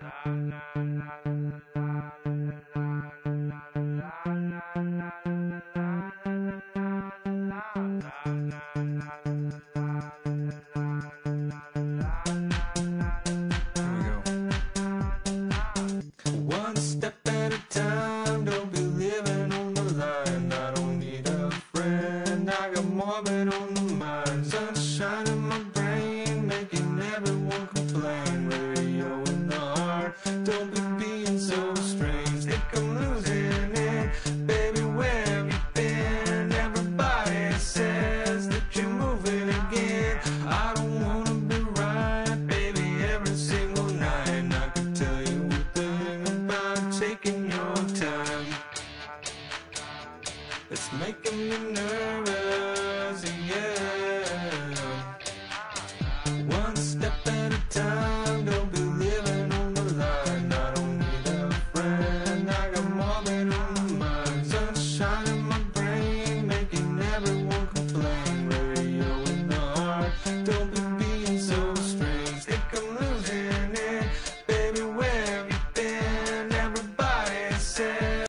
One step at a time, don't be living on the line. I don't need a friend, I got more of it on the mind. Sunshine in my brain, making everyone complain. Radio in the heart, don't be being so strange. Think I'm losing it, baby, where have you been? Everybody says that you're moving again. I don't wanna be right, baby, every single night. I can tell you a thing about taking your time. It's making me nervous.